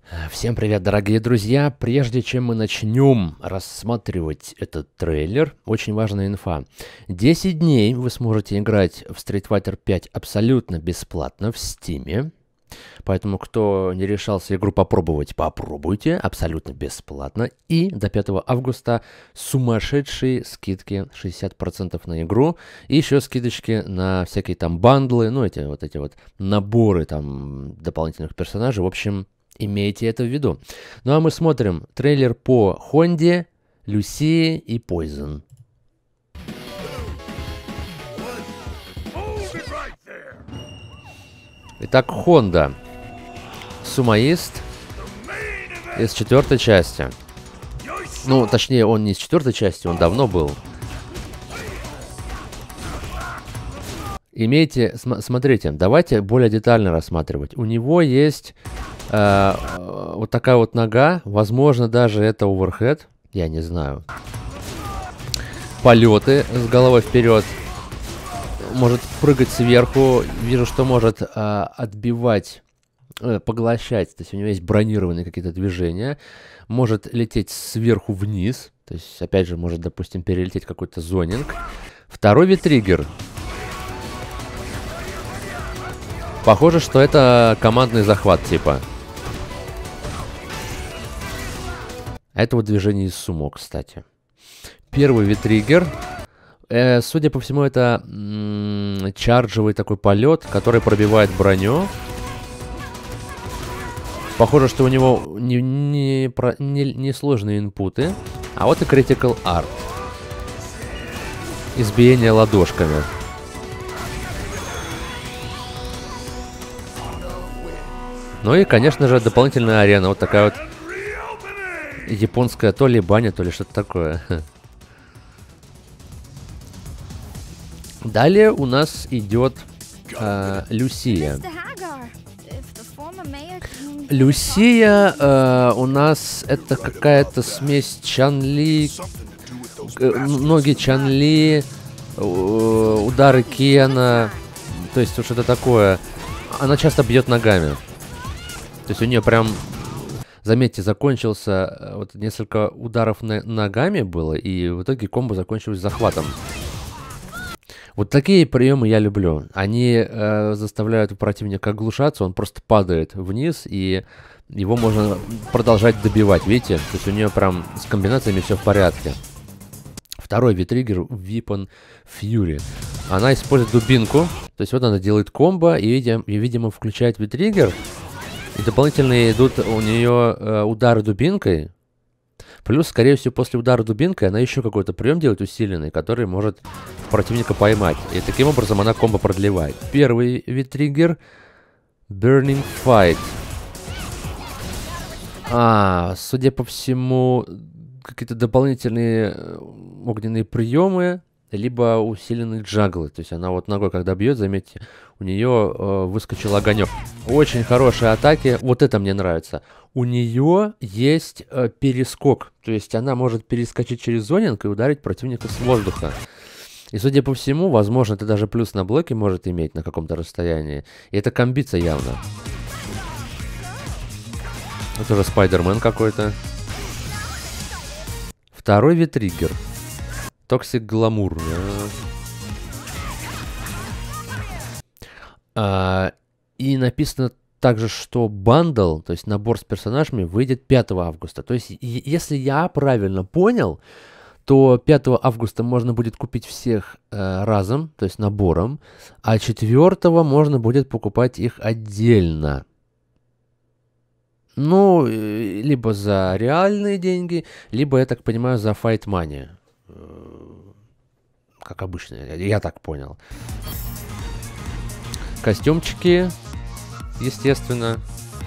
Всем привет, дорогие друзья! Прежде чем мы начнем рассматривать этот трейлер, очень важная инфа. 10 дней вы сможете играть в Street Fighter 5 абсолютно бесплатно в Steam. Поэтому, кто не решался игру попробовать, попробуйте абсолютно бесплатно. И до 5 августа сумасшедшие скидки 60% на игру. И еще скидочки на всякие там бандлы, ну эти вот наборы там дополнительных персонажей. В общем, имейте это в виду. Ну а мы смотрим трейлер по Хонде, Люсии и Poison. Итак, Honda. Сумоист из 4-й части. Ну, точнее, он не из 4-й части, он давно был. Имейте, смотрите, давайте более детально рассматривать. У него есть вот такая вот нога, возможно, даже это оверхед, я не знаю. Полеты с головой вперед. Может прыгать сверху. Вижу, что может отбивать, поглощать. То есть у него есть бронированные какие-то движения. Может лететь сверху вниз. То есть, опять же, может, допустим, перелететь какой-то зонинг. Второй V-триггер. Похоже, что это командный захват типа. Это вот движение из сумо, кстати. Первый V-триггер. Судя по всему, это чарджевый такой полет, который пробивает броню. Похоже, что у него не сложные инпуты. А вот и Critical Art. Избиение ладошками. Ну и, конечно же, дополнительная арена. Вот такая вот японская то ли баня, то ли что-то такое. Далее у нас идет Люсия. Люсия у нас это какая-то смесь Чан-Ли, ноги Чан-Ли, удары Кена, то есть что-то такое. Она часто бьет ногами. То есть у нее прям, заметьте, закончился, вот несколько ударов ногами было, и в итоге комбо закончилось захватом. Вот такие приемы я люблю. Они заставляют противника оглушаться, он просто падает вниз, и его можно продолжать добивать, видите? То есть у нее прям с комбинациями все в порядке. Второй V-триггер, Weapon Fury. Она использует дубинку, то есть вот она делает комбо, и, видимо, включает V-триггер, и дополнительные идут у нее удары дубинкой. Плюс, скорее всего, после удара дубинкой она еще какой-то прием делает усиленный, который может противника поймать. И таким образом она комбо продлевает. Первый V-триггер. Burning Fight. Судя по всему, какие-то дополнительные огненные приемы, либо усиленные джаглы. То есть она вот ногой, когда бьет, заметьте, у нее выскочил огонек. Очень хорошие атаки. Вот это мне нравится. У нее есть перескок. То есть она может перескочить через зонинг и ударить противника с воздуха. И, судя по всему, возможно, это даже плюс на блоке может иметь на каком-то расстоянии. И это комбится явно. Это уже Спайдермен какой-то. Второй V-триггер. Токсик Гламур. И написано также, что бандл, то есть набор с персонажами, выйдет 5 августа. То есть, если я правильно понял, то 5 августа можно будет купить всех разом, то есть набором, а 4 можно будет покупать их отдельно. Ну, либо за реальные деньги, либо, я так понимаю, за Fight Money. Как обычно, я так понял. Костюмчики, естественно.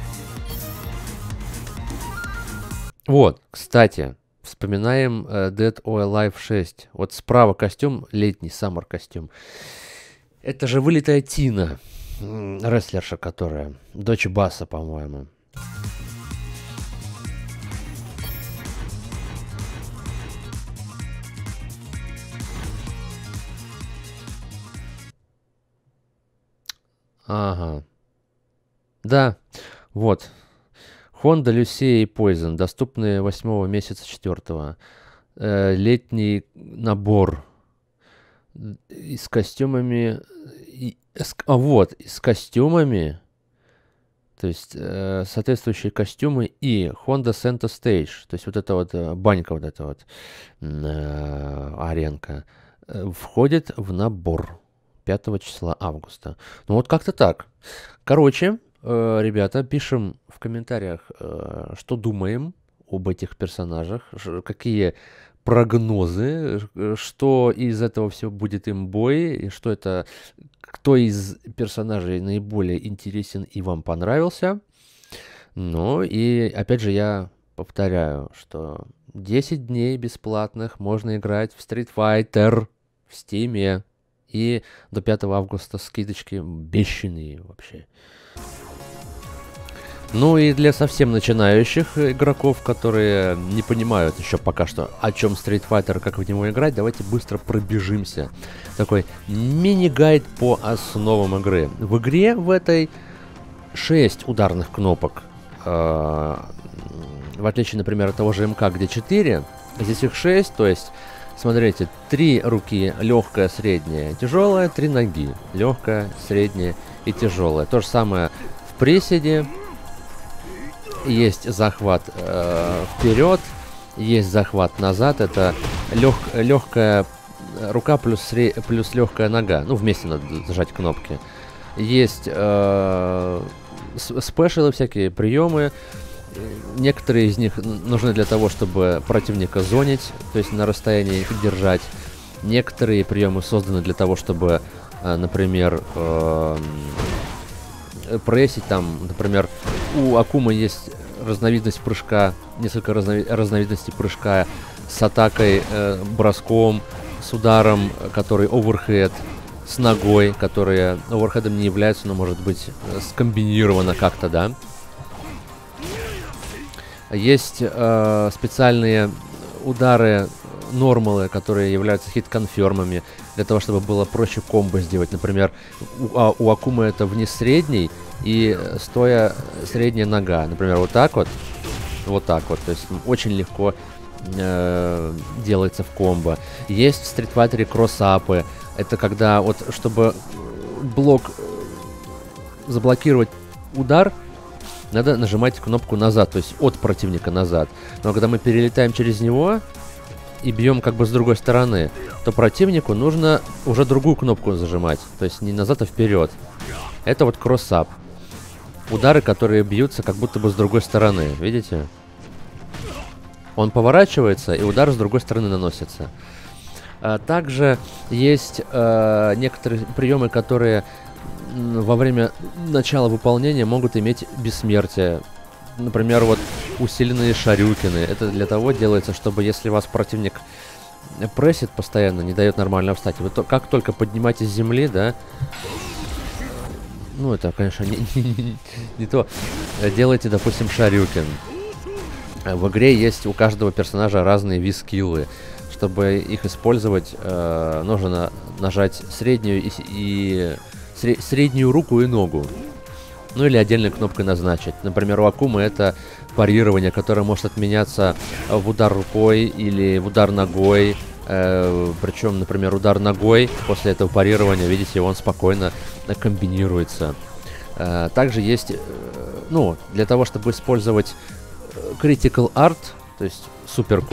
Вот, кстати, вспоминаем Dead or Alive 6. Вот справа костюм, летний, саммер костюм. Это же вылитая Тина, рестлерша, которая, дочь Басса, по-моему. Ага. Да, вот. Honda, Lucia и Poison. Доступны 8 месяца 4. Летний набор. И с костюмами. Вот, и с костюмами. То есть соответствующие костюмы и Honda Center Stage. То есть вот эта вот банька, вот эта вот аренка. Входит в набор 5 числа августа. Ну вот как-то так. Короче, ребята, пишем в комментариях, что думаем об этих персонажах, какие прогнозы, что из этого всего будет имбой, и что это, кто из персонажей наиболее интересен и вам понравился. Ну и опять же я повторяю, что 10 дней бесплатных можно играть в Street Fighter в Steam. И до 5 августа скидочки бешеные вообще. Ну и для совсем начинающих игроков, которые не понимают еще пока что, о чем Street Fighter, как в него играть, давайте быстро пробежимся. Такой мини-гайд по основам игры. В игре в этой 6 ударных кнопок. В отличие, например, от того же МК, где 4, здесь их 6, то есть... Смотрите, 3 руки, легкая, средняя, тяжелая, 3 ноги, легкая, средняя и тяжелая. То же самое в приседе. Есть захват вперед, есть захват назад. Это легкая рука плюс легкая нога. Ну, вместе надо зажать кнопки. Есть спешилы, всякие приемы. Некоторые из них нужны для того, чтобы противника зонить, то есть на расстоянии их держать. Некоторые приемы созданы для того, чтобы, например, прессить. Там, например, у Акумы есть разновидность прыжка, несколько разновидностей прыжка с атакой, броском, с ударом, который оверхед, с ногой, которая оверхедом не является, но может быть скомбинирована как-то, да. Есть специальные удары, нормалы, которые являются хит-конфермами, для того, чтобы было проще комбо сделать. Например, у Акумы это вниз средний и стоя средняя нога. Например, вот так вот. Вот так вот. То есть очень легко делается в комбо. Есть в Street Fighter кросс-апы. Это когда вот, чтобы блок заблокировать удар, надо нажимать кнопку назад, то есть от противника назад. Но когда мы перелетаем через него и бьем как бы с другой стороны, то противнику нужно уже другую кнопку зажимать. То есть не назад, а вперед. Это вот кросс-ап. Удары, которые бьются как будто бы с другой стороны. Видите? Он поворачивается, и удар с другой стороны наносится. Также есть некоторые приемы, которые во время начала выполнения могут иметь бессмертие. Например, вот усиленные шарюкины. Это для того делается, чтобы если вас противник прессит постоянно, не дает нормально встать, вы как только поднимаетесь с земли, да, ну это, конечно, не то, делайте, допустим, шарюкин. В игре есть у каждого персонажа разные V-скиллы. Чтобы их использовать, нужно нажать среднюю среднюю руку и ногу. Ну или отдельной кнопкой назначить. Например, у Акумы это парирование, которое может отменяться в удар рукой или в удар ногой. Причем, например, удар ногой после этого парирования, видите, он спокойно комбинируется. Также есть, ну, для того, чтобы использовать Critical Art, то есть суперку,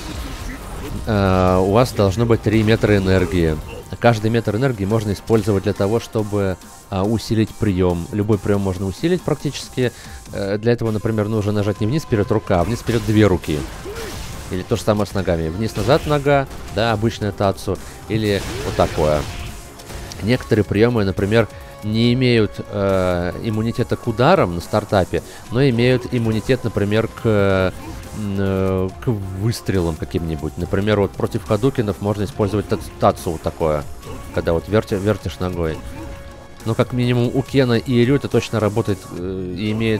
у вас должно быть 3 метра энергии. Каждый метр энергии можно использовать для того, чтобы усилить прием. Любой прием можно усилить практически. Для этого, например, нужно нажать не вниз-вперед рука, а вниз-вперед 2 руки. Или то же самое с ногами. Вниз-назад нога, да, обычная тацу. Или вот такое. Некоторые приемы, например, не имеют иммунитета к ударам на стартапе, но имеют иммунитет, например, к выстрелам каким-нибудь. Например, вот против хадукинов можно использовать тацу вот такое, когда вот вертишь ногой. Но как минимум у Кена и Рю это точно работает и имеет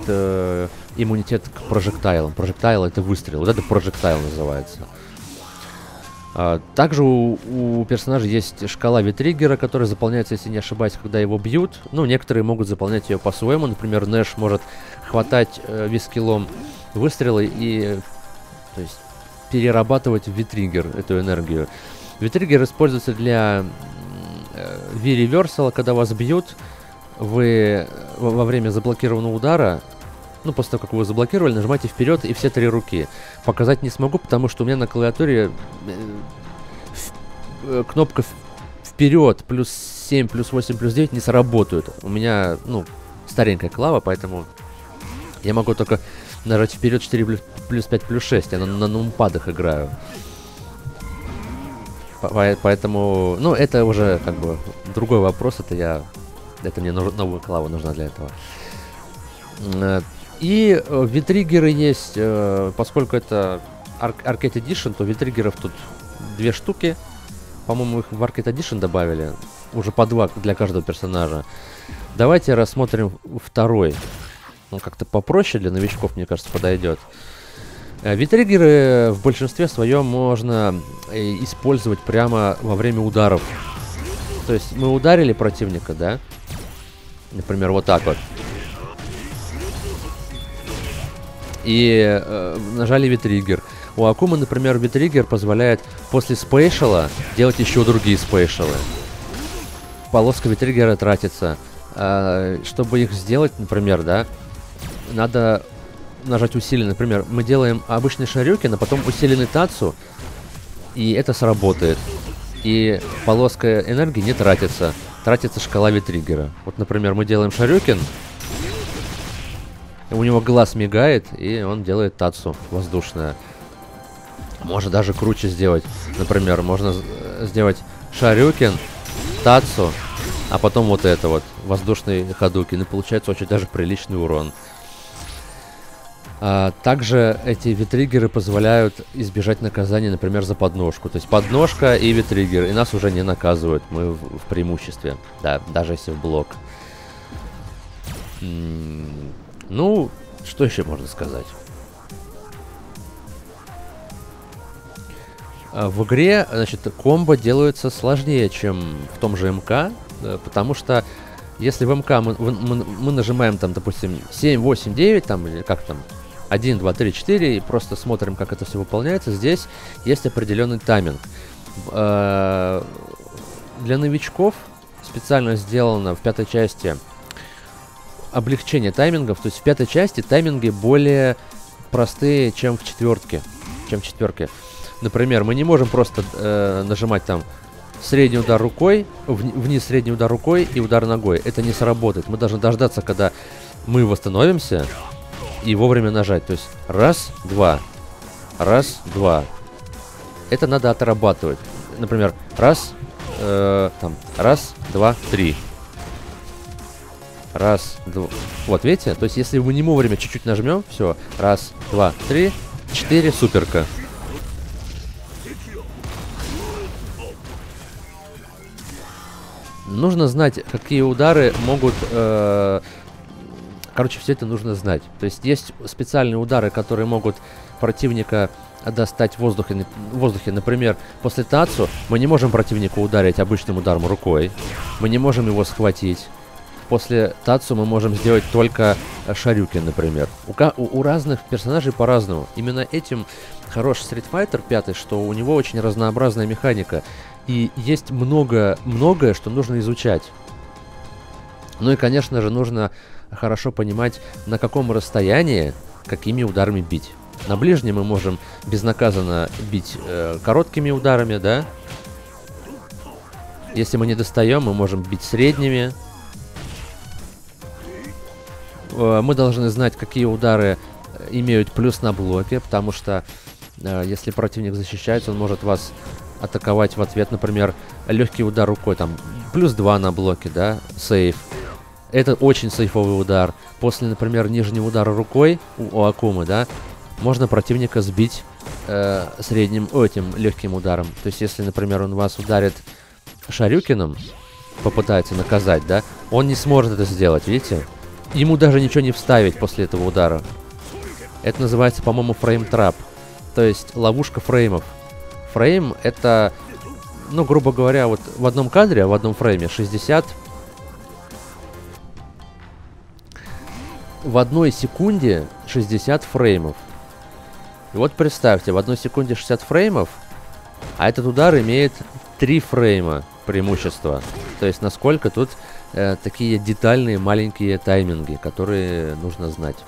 иммунитет к прожектайлам. Прожектайл — это выстрел. Вот это прожектайл называется. Также у персонажа есть шкала Витриггера, которая заполняется, если не ошибаюсь, когда его бьют. Ну, некоторые могут заполнять ее по-своему. Например, Нэш может хватать вискиллом выстрелы и, то есть, перерабатывать в Витриггер эту энергию. Витриггер используется для V-реверсала, когда вас бьют, вы во время заблокированного удара, ну, после того, как вы его заблокировали, нажимаете вперед и все 3 руки. Показать не смогу, потому что у меня на клавиатуре кнопка вперед плюс 7, плюс 8, плюс 9 не сработают. У меня, ну, старенькая клава, поэтому я могу только нажать вперед 4 плюс 5 плюс 6. Я на нумпадах играю. Поэтому, ну, это уже как бы другой вопрос. Это мне новая клава нужна для этого. И витриггеры есть, поскольку это Arcade Edition, то витриггеров тут 2 штуки. По-моему, их в Arcade Edition добавили. Уже по 2 для каждого персонажа. Давайте рассмотрим второй. Он как-то попроще для новичков, мне кажется, подойдет. Витриггеры в большинстве своем можно использовать прямо во время ударов. То есть мы ударили противника, да? Например, вот так вот. И нажали витриггер. У Акумы, например, витриггер позволяет после спейшала делать еще другие спейшалы. Полоска витриггера тратится. Чтобы их сделать, например, да, надо нажать усиленный. Например, мы делаем обычный шарюкен, а потом усиленный тацу, и это сработает. И полоска энергии не тратится. Тратится шкала витриггера. Вот, например, мы делаем шарюкен, у него глаз мигает, и он делает тацу воздушная. Можно даже круче сделать. Например, можно сделать шарюкен, тацу, а потом вот это вот, воздушный хадукен. И получается очень даже приличный урон. Также эти витриггеры позволяют избежать наказания, например, за подножку. То есть подножка и витриггер, и нас уже не наказывают. Мы в преимуществе, да, даже если в блок. Ну, что еще можно сказать? В игре, значит, комбо делаются сложнее, чем в том же МК, потому что если в МК мы нажимаем там, допустим, 7, 8, 9, там, или как там, 1, 2, 3, 4, и просто смотрим, как это все выполняется, здесь есть определенный тайминг. Для новичков специально сделано в 5-й части облегчение таймингов, то есть в 5-й части тайминги более простые, чем в 4-ке. Например, мы не можем просто нажимать там средний удар рукой, вниз средний удар рукой и удар ногой. Это не сработает. Мы должны дождаться, когда мы восстановимся, и вовремя нажать. То есть раз, два. Раз, два. Это надо отрабатывать. Например, раз, раз, два, три. Раз, два. Вот, видите? То есть, если мы не вовремя чуть-чуть нажмем, все. Раз, два, три, 4, суперка. Нужно знать, какие удары могут... Короче, все это нужно знать. То есть специальные удары, которые могут противника достать в воздухе. Например, после тацу мы не можем противника ударить обычным ударом рукой. Мы не можем его схватить. После тацу мы можем сделать только шарюкен, например. У разных персонажей по-разному. Именно этим хорош Street Fighter 5, что у него очень разнообразная механика. И есть многое, что нужно изучать. Ну и, конечно же, нужно хорошо понимать, на каком расстоянии какими ударами бить. На ближнем мы можем безнаказанно бить короткими ударами, да? Если мы не достаем, мы можем бить средними. Мы должны знать, какие удары имеют плюс на блоке, потому что если противник защищается, он может вас атаковать в ответ. Например, легкий удар рукой, там, плюс 2 на блоке, да, сейф. Это очень сейфовый удар. После, например, нижнего удара рукой у Акумы, да, можно противника сбить этим легким ударом. То есть, если, например, он вас ударит шарюкином, попытается наказать, да, он не сможет это сделать, видите? Ему даже ничего не вставить после этого удара. Это называется, по-моему, фрейм-трап. То есть, ловушка фреймов. фрейм это, ну, грубо говоря, вот в одном кадре, в одном фрейме 60... В одной секунде 60 фреймов. И вот представьте, в одной секунде 60 фреймов, а этот удар имеет 3 фрейма преимущества. То есть насколько тут такие детальные маленькие тайминги, которые нужно знать.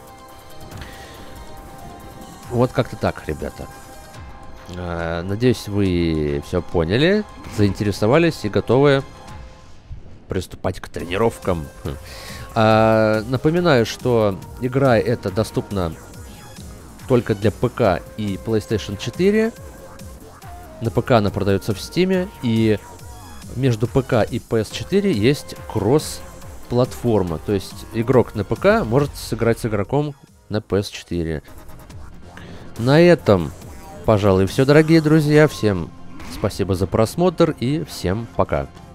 Вот как-то так, ребята. Надеюсь, вы все поняли, заинтересовались и готовы приступать к тренировкам. Напоминаю, что игра эта доступна только для ПК и PlayStation 4. На ПК она продается в Steam, и между ПК и PS4 есть кросс-платформа. То есть игрок на ПК может сыграть с игроком на PS4. На этом, пожалуй, все, дорогие друзья. Всем спасибо за просмотр и всем пока.